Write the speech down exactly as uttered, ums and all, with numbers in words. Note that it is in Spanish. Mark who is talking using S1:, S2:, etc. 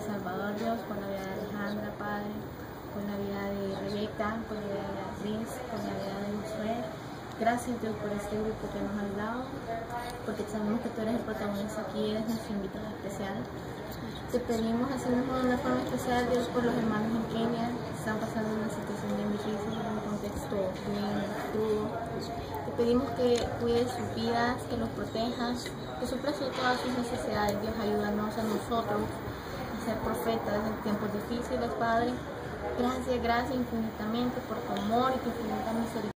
S1: Salvador, Dios, por la vida de Alejandra, Padre, por la vida de Rebeca, por la vida de Beatriz, por la vida de Josué. Gracias, Dios, por este grupo que nos has dado, porque sabemos que tú eres el protagonista aquí, eres nuestro invitado especial. Te pedimos así mismo de una forma especial, Dios, por los hermanos en Kenia, que están pasando una situación bien difícil, en un contexto bien crudo. Te pedimos que cuides sus vidas, que los protejas, que suplas todas sus necesidades. Dios, ayúdanos a nosotros a ser profetas en tiempos difíciles, Padre. Gracias, gracias infinitamente por tu amor y tu infinita misericordia.